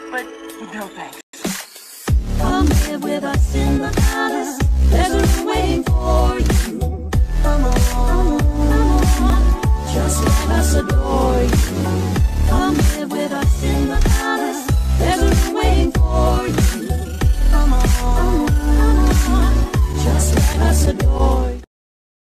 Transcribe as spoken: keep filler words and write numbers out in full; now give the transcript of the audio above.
but no thanks. Come live with us in the palace. There's a room waiting for you. Come on, come on, just let us adore you. Come live with us in the palace.